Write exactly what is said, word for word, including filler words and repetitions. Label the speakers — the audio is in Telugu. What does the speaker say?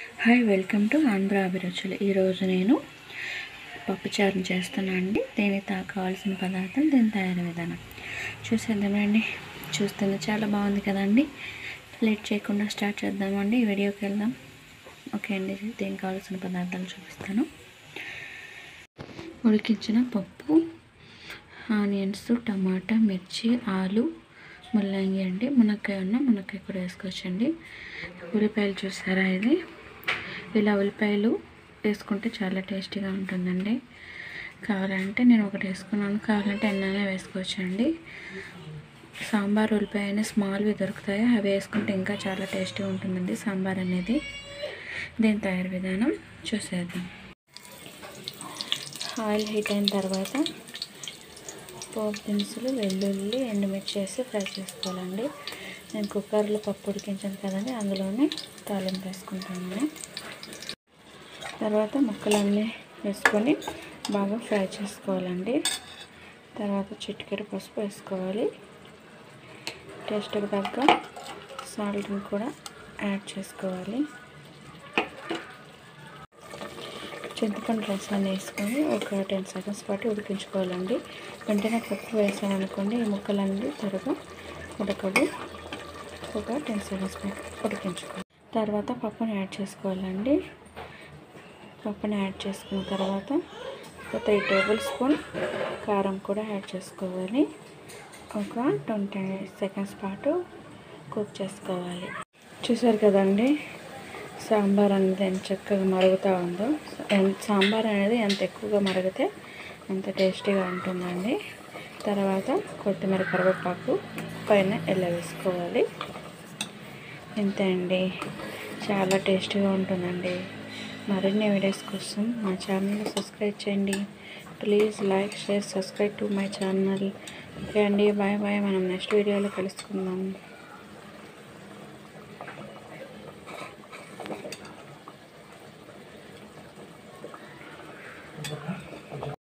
Speaker 1: హాయ్ వెల్కమ్ టు ఆంధ్ర అభిరుచులు. ఈరోజు నేను పప్పుచారుని చేస్తున్నాను అండి. దీనికి కావాల్సిన పదార్థాలు, దీని తయారీ విధానం చూసేద్దామండి. చూస్తుంది చాలా బాగుంది కదండి. లేట్ చేయకుండా స్టార్ట్ చేద్దామండి. ఈ వీడియోకి వెళ్దాం. ఓకే అండి, దీనికి కావాల్సిన పదార్థాలు చూపిస్తాను. ఉడికించిన పప్పు, ఆనియన్స్, టమాటా, మిర్చి, ఆలు, ముల్లంగి అండి. మునక్కాయ ఉన్న మునక్కాయ కూడా వేసుకోవచ్చండి. ఉల్లిపాయలు చూసారా, ఇది ఇలా ఉల్లిపాయలు వేసుకుంటే చాలా టేస్టీగా ఉంటుందండి. కావాలంటే నేను ఒకటి వేసుకున్నాను, కావాలంటే ఎన్నైనా వేసుకోవచ్చండి. సాంబార్ ఉల్లిపాయ అయినా స్మాల్వి దొరుకుతాయి, అవి వేసుకుంటే ఇంకా చాలా టేస్టీగా ఉంటుందండి సాంబార్ అనేది. దీని తయారు విధానం చూసేద్దాం. ఆయిల్ హీట్ అయిన తర్వాత పోపు దినుసులు, వెల్లుల్లి, ఎండుమిర్చి వేసి ఫ్రై చేసుకోవాలండి. నేను కుక్కర్లో పప్పు ఉడికించాను కదండి, అందులోనే తాలింపు వేసుకుంటాను. తర్వాత ముక్కలన్నీ వేసుకొని బాగా ఫ్రై చేసుకోవాలండి. తర్వాత చిటికెడు పసుపు వేసుకోవాలి. టేస్ట్కి తగ్గ సాల్ట్ని కూడా యాడ్ చేసుకోవాలి. చింతపండు రసాన్ని వేసుకొని ఒక టెన్ సెకండ్స్ పాటు ఉడికించుకోవాలండి. వెంటనే పప్పు వేసాను అనుకోండి, ఈ ముక్కలన్నీ త్వరగా ఉడకవు. ఒక టెన్ సెకండ్స్ పాటు ఉడికించుకోవాలి. తర్వాత పప్పుని యాడ్ చేసుకోవాలండి. పప్పుని యాడ్ చేసుకున్న తర్వాత ఒక త్రీ టేబుల్ స్పూన్ కారం కూడా యాడ్ చేసుకోవాలి. ఒక ట్వంటీ సెకండ్స్ పాటు కుక్ చేసుకోవాలి. చూసారు కదండి, సాంబార్ అనేది ఎంత చక్కగా మరుగుతూ ఉందో. సాంబార్ అనేది ఎంత ఎక్కువగా మరిగితే అంత టేస్టీగా ఉంటుందండి. తర్వాత కొత్తిమీర, కరివేపాకు పైన ఎలా వేసుకోవాలి. ఇంతే అండి, చాలా టేస్టీగా ఉంటుందండి. మరిన్ని వీడియోస్ కోసం మా ఛానల్ని సబ్స్క్రైబ్ చేయండి. Please like, share, subscribe to my channel. Okay అండి, బాయ్ బాయ్. మనం నెక్స్ట్ వీడియోలో కలుసుకుందాం.